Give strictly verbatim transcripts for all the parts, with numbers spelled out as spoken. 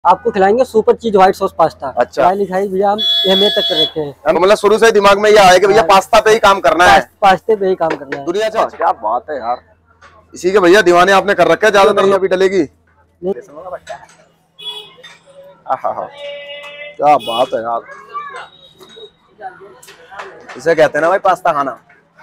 आपको खिलाएंगे सुपर चीज व्हाइट सॉस पास्ता। अच्छा लिखाई भैया हम एम ए तक कर रखे हैं। मतलब शुरू से दिमाग में ये आया कि भैया पास्ता पे ही काम करना है, पास्ते पे ही काम करना है। दुनिया से क्या बात है यार, इसी के भैया दीवाने आपने कर रखे हैं, ज्यादातर नहीं अभी डलेगी। क्या बात है यार, इसे कहते हैं ना भाई पास्ता खाना।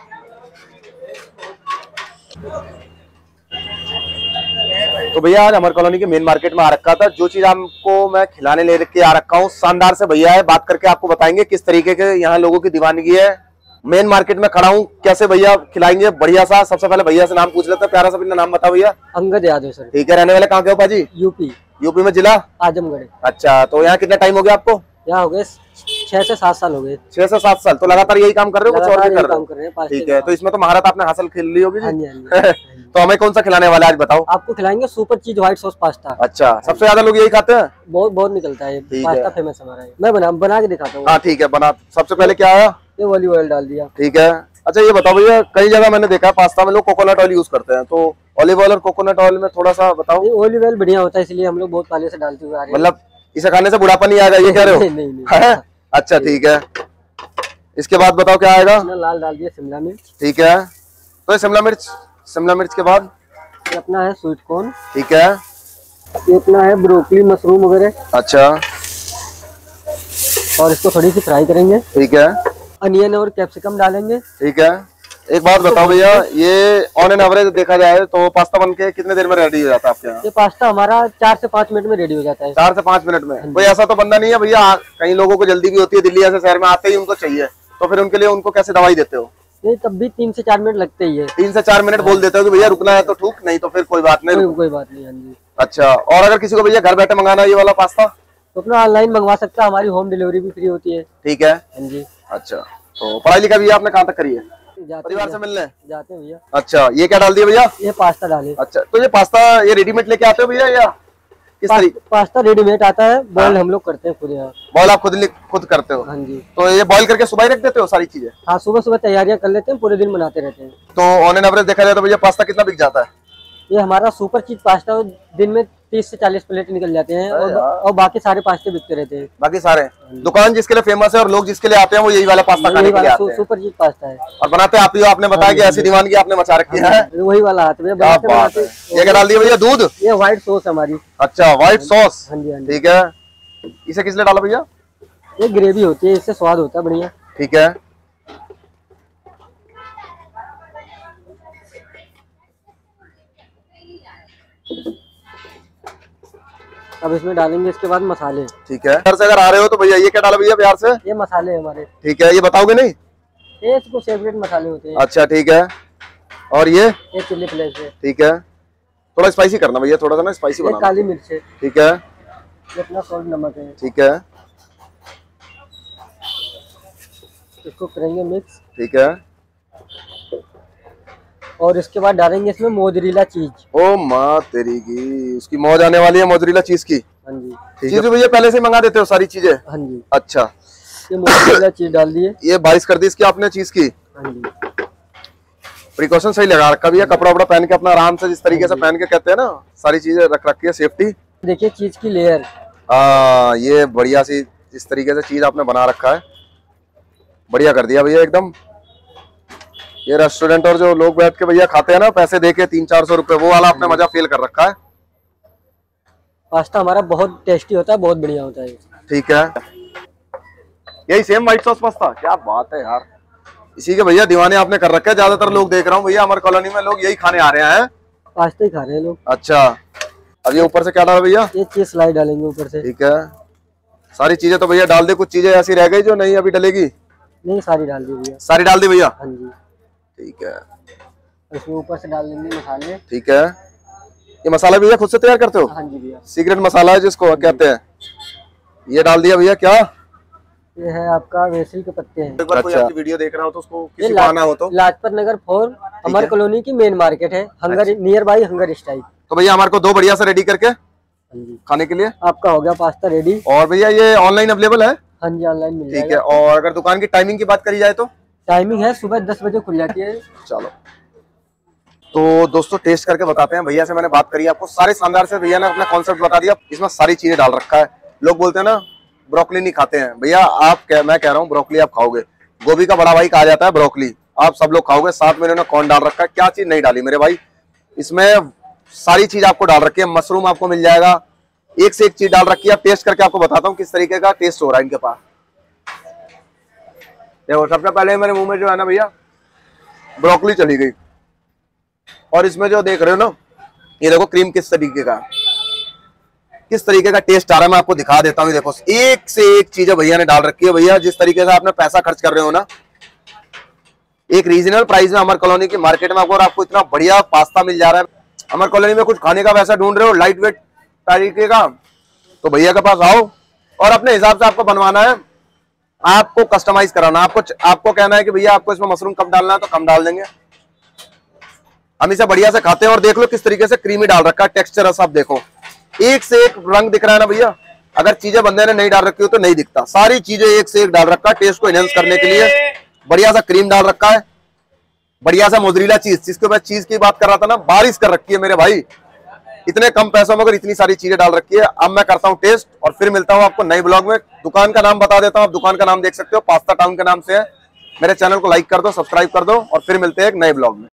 तो भैया आज अमर कॉलोनी के मेन मार्केट में आ रखा था, जो चीज आपको मैं खिलाने ले के आ रखा हूँ शानदार से भैया है, बात करके आपको बताएंगे किस तरीके के यहाँ लोगों की दीवानगी है। मेन मार्केट में खड़ा हूँ, कैसे भैया खिलाएंगे बढ़िया सा। सबसे पहले भैया से नाम पूछ लेते हैं, प्यारा सा अपना नाम बताओ भैया। अंगद यादव सर। ठीक है, रहने वाले कहाँ के हो पाजी? यूपी। यूपी में जिला आजमगढ़। अच्छा, तो यहाँ कितना टाइम हो गया आपको? यहाँ हो गए छह से सात साल हो गए। छह से सात साल तो लगातार यही काम कर रहे हो, कुछ और भी कर रहे हो? ठीक है, तो इसमें तो महारत आपने हासिल कर ली होगी। तो हमें कौन सा खिलाने वाला है आज बताओ? आपको खिलाएंगे सुपर चीज व्हाइट सॉस पास्ता। अच्छा, सबसे ज्यादा लोग यही खाते हैं? बहुत बहुत निकलता है, पास्ता फेमस हमारा है। मैं बना बना के दिखाता हूँ। हाँ ठीक है, बना। सबसे पहले क्या आया? ये ऑलिव ऑयल डाल दिया। ठीक है, अच्छा ये बताओ भैया, कई जगह मैंने देखा है पास्ता में लोग कोकोनट ऑयल यूज करते हैं, तो ऑलिव ऑयल और कोकोनट ऑयल में थोड़ा सा बताओ। ऑलिव ऑयल बढ़िया होता है, इसलिए हम लोग बहुत पहले से डालते हुए आ रहे हैं। मतलब इसे खाने से बुढ़ापा नहीं आएगा ये कह रहे हो? नहीं नहीं। अच्छा ठीक है, इसके बाद बताओ क्या आएगा? लाल डाल दिया शिमला मिर्च। ठीक है, तो ये शिमला मिर्च, शिमला मिर्च के बाद ये अपना है स्वीट कॉर्न। ठीक है, ये अपना है ब्रोकली मशरूम वगैरह। अच्छा, और इसको थोड़ी सी फ्राई करेंगे। ठीक है, अनियन और कैप्सिकम डालेंगे। ठीक है, एक बात बताओ भैया, ये ऑन एन एवरेज देखा जाए तो पास्ता बनके कितने देर में रेडी हो जाता है आपके यहाँ? ये पास्ता हमारा चार से पाँच मिनट में रेडी हो जाता है। चार से पाँच मिनट में? कोई ऐसा तो बंदा नहीं है भैया, कई लोगों को जल्दी भी होती है, दिल्ली ऐसे शहर में आते ही उनको चाहिए, तो फिर उनके लिए उनको कैसे दवाई देते हो? नहीं, तब भी तीन से चार मिनट लगते ही है। तीन से चार मिनट बोल देते हो कि भैया रुकना है तो ठूक, नहीं तो फिर कोई बात नहीं। कोई, कोई बात नहीं। हाँ जी। अच्छा, और अगर किसी को भैया घर बैठे मंगाना है ये वाला पास्ता तो अपना ऑनलाइन मंगवा सकता है, हमारी होम डिलीवरी भी फ्री होती है। ठीक है। हाँ जी। अच्छा, तो पढ़ाई लिखाई भैया आपने कहाँ तक करी है? परिवार से मिलने जाते हैं भैया। अच्छा, ये क्या डाल दिया भैया? ये पास्ता डाले। अच्छा, तो ये पास्ता ये रेडीमेड लेके आते हो भैया या किस तरीके? पास्ता रेडीमेड आता है, बॉयल हम लोग करते हैं खुद यहाँ। बॉयल आप खुद खुद करते हो? हाँ जी। तो ये बॉयल करके सुबह ही रख देते हो सारी चीजें? हाँ, सुबह सुबह तैयारियां कर लेते हैं, पूरे दिन बनाते रहते हैं। तो ऑन एन एवरेज देखा जाए तो भैया पास्ता कितना बिक जाता है? ये हमारा सुपर चीज पास्ता दिन में तीस से चालीस प्लेट निकल जाते हैं, और, और बाकी सारे पास्ते बिकते रहते हैं। बाकी सारे दुकान जिसके लिए फेमस है और लोग जिसके लिए आते हैं वो यही वाला पास्ता खाने के लिए आते हैं। सुपर चीज पास्ता है और बनाते आप ही हो, आपने बताया कि ऐसी दीवानगी आपने मचा रखी है। वही वाला हाथ में बनाते बनाते। ये क्या डाल दिया भैया? दूध? ये व्हाइट सॉस हमारी। अच्छा, व्हाइट सॉस। हाँ जी। ठीक है, इसे किस लिए डाला भैया? ये ग्रेवी होती है, इससे स्वाद होता है बढ़िया। ठीक है, अब इसमें डालेंगे इसके बाद मसाले। ठीक है, घर से अगर आ रहे हो तो भैया ये क्या डाला भैया प्यार से? ये मसाले हमारे। ठीक है, ये बताओगे नहीं? ये इसको सेपरेट मसाले होते हैं। अच्छा ठीक है, और ये? ये चिल्ली फ्लेक्स है। ठीक है, थोड़ा स्पाइसी करना भैया, थोड़ा सा ना स्पाइसी बनाना। काली मिर्च है। ठीक है, ये अपना सॉल्ट नमक है। ठीक है, इसको करेंगे मिक्स। ठीक है, और इसके बाद डालेंगे इसमें मोजरेला चीज। ओ माँ तेरी की, उसकी मौज आने वाली है मोजरेला चीज की। हाँ जी। चीज भैया पहले से मंगा देते हो सारी चीजें? हाँ जी। अच्छा, ये मोजरेला चीज डाल दिए। ये बाईस कर दी इसकी आपने चीज की? हाँ जी। प्रिकॉशन सही लगा रखा भैया, कपड़ा वपड़ा पहन के अपना आराम से जिस तरीके से पहन के कहते हैं ना, सारी चीजें रख रखी है, सेफ्टी। देखिए चीज की लेयर। हाँ, ये बढ़िया सी इस तरीके से चीज आपने बना रखा है, बढ़िया कर दिया भैया एकदम। ये रेस्टोरेंट और जो लोग बैठ के भैया खाते हैं ना पैसे देके तीन चार सौ रुपए, वो वाला आपने मजा फील कर रखा है। पास्ता हमारा बहुत टेस्टी होता है, बहुत बढ़िया होता है। ठीक है, यही सेम व्हाइट सॉस पास्ता, क्या बात है यार, इसी के भैया दीवाने आपने कर रखे हैं। ज्यादातर लोग देख रहा हूँ भैया हमारे कॉलोनी में लोग यही खाने आ रहे हैं, पास्ता ही खा रहे हैं लोग। अच्छा, अब ये ऊपर से क्या डाला भैया? ये चीज स्लाइड डालेंगे ऊपर से। ठीक है, सारी चीजें तो भैया डाल दे, कुछ चीजें ऐसी रह गई जो नहीं अभी डलेगी? नहीं, सारी डाल दी भैया। सारी डाल दी भैया? हाँ जी। ठीक है, इसमें ऊपर से डाल देंगे मसाले। ठीक है, ये मसाला भैया खुद से तैयार करते हो? हाँ जी भैया। सीक्रेट मसाला है जिसको कहते हैं, ये डाल दिया भैया। क्या ये है? आपका वेसिल के पत्ते हैं। एक बार कोई आपकी वीडियो देख रहा हो तो उसको किसी को आना हो तो लाजपत नगर फोर अमर कॉलोनी की मेन मार्केट है, hunger near by hunger style. तो भैया हमारे को दो बढ़िया से रेडी करके खाने के लिए। आपका हो गया पास्ता रेडी। और भैया ये ऑनलाइन अवेलेबल है? हाँ जी, ऑनलाइन मिल जाएगा। ठीक है, और अगर दुकान की टाइमिंग की बात करी जाए तो? टाइमिंग है सुबह दस बजे खुल जाती है। चलो, तो दोस्तों टेस्ट करके बताते हैं। भैया से मैंने बात करी, आपको सारे शानदार से भैया ने अपना कॉन्सेप्ट बता दिया। इसमें सारी चीजें डाल रखा है। लोग बोलते हैं ना ब्रोकली नहीं खाते हैं, भैया आप क्या, मैं कह रहा हूँ ब्रोकली आप खाओगे। गोभी का बड़ा भाई कहा जाता है ब्रोकली, आप सब लोग खाओगे। साथ में इन्होंने कौन डाल रखा है, क्या चीज नहीं डाली मेरे भाई। इसमें सारी चीज आपको डाल रखी है। मशरूम आपको मिल जाएगा, एक से एक चीज डाल रखी है। टेस्ट करके आपको बताता हूँ किस तरीके का टेस्ट हो रहा है इनके पास। देखो सबसे पहले मेरे मुंह में जो है ना भैया ब्रोकली चली गई, और इसमें जो देख रहे हो ना ये देखो क्रीम किस तरीके का किस तरीके का टेस्ट आ रहा है। मैं आपको दिखा देता हूँ। देखो एक से एक चीजें भैया ने डाल रखी है। भैया जिस तरीके से आपने पैसा खर्च कर रहे हो ना, एक रीजनल प्राइस में अमर कॉलोनी की मार्केट में आपको, और आपको इतना बढ़िया पास्ता मिल जा रहा है। अमर कॉलोनी में कुछ खाने का वैसा ढूंढ रहे हो लाइट वेट तरीके का, तो भैया के पास आओ और अपने हिसाब से आपको बनवाना है, आपको कस्टमाइज कराना। आपको आपको कहना है कि भैया आपको इसमें मशरूम कम डालना है तो कम डाल देंगे। हम इसे बढ़िया से खाते हैं। और देख लो किस तरीके से क्रीमी डाल रखा है, टेक्सचर सब देखो, एक से एक रंग दिख रहा है ना भैया। अगर चीजें बंदे ने नहीं डाल रखी हो तो नहीं दिखता, सारी चीजें एक से एक डाल रखा है टेस्ट को एनहांस करने के लिए। बढ़िया सा क्रीम डाल रखा है, बढ़िया सा मोज़रेला चीज, जिसके मैं चीज की बात कर रहा था ना, बारिश कर रखी है मेरे भाई। इतने कम पैसों में अगर इतनी सारी चीजें डाल रखी है। अब मैं करता हूँ टेस्ट और फिर मिलता हूँ आपको नए ब्लॉग में। दुकान का नाम बता देता हूँ, आप दुकान का नाम देख सकते हो, पास्ता टाउन के नाम से है। मेरे चैनल को लाइक कर दो, सब्सक्राइब कर दो, और फिर मिलते हैं एक नए ब्लॉग में।